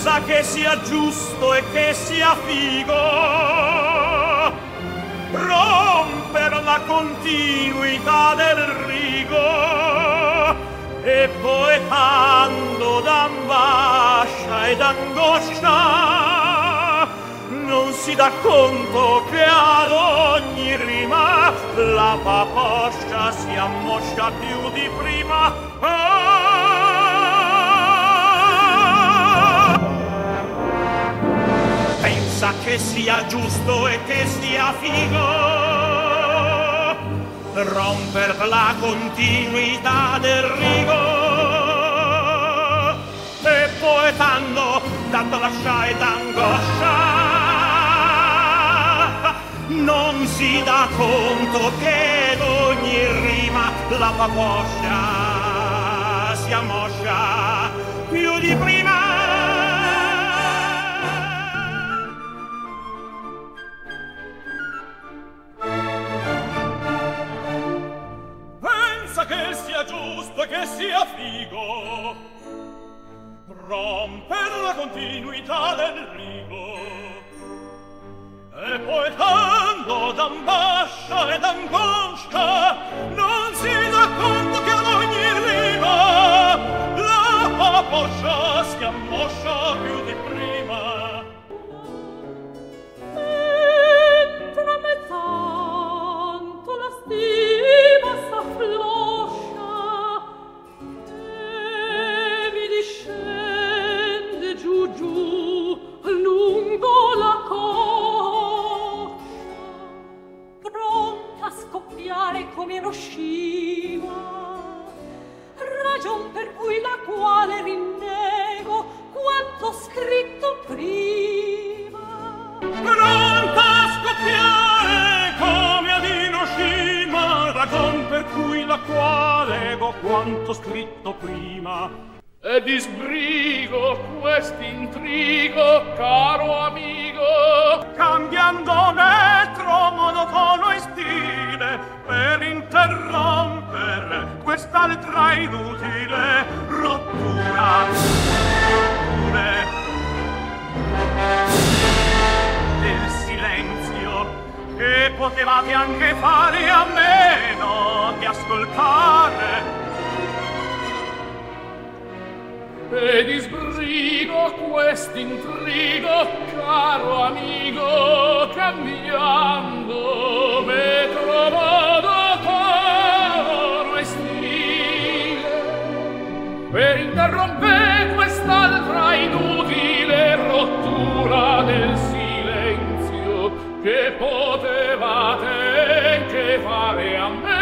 pensa che sia giusto e che sia figo romper la continuità del rigo e poetando d'ambascia e d'angoscia non si dà conto che ad ogni rima la paposcia si ammoscia più di prima. Pensa che sia giusto e che sia figo romper la continuità del rigo e poetando d'ambascia e d'angoscia non si dà conto che d'ogni rima la paposcia si ammoscia più di prima. Pensa che sia giusto e che sia figo romper la continuità del rigo e poetando d'ambascia e d'angoscia non si dà conto che ad ogni rima la paposcia si ammoscia più di prima. Entra me tanto la stima s'affloscia e mi discende giù giù lungo la coscia, pronta a scoppiare come Hiroshima, ragion per cui la quale rinnego quanto scritto prima. Pronta a scoppiare come ad Hiroshima, ragion per cui la quale nego quanto scritto prima. E disbrigo quest'intrigo, caro amigo, cambiando metro, monotono e stile, per interrompere questa lettera inutile rottura del silenzio che potevate anche fare a meno di ascoltare. e disbrigo quest'intrigo, caro amigo, cambiando metro, modo, tono e stile, per interrompere quest'altra inutile rottura del silenzio che potevate anche fare a me.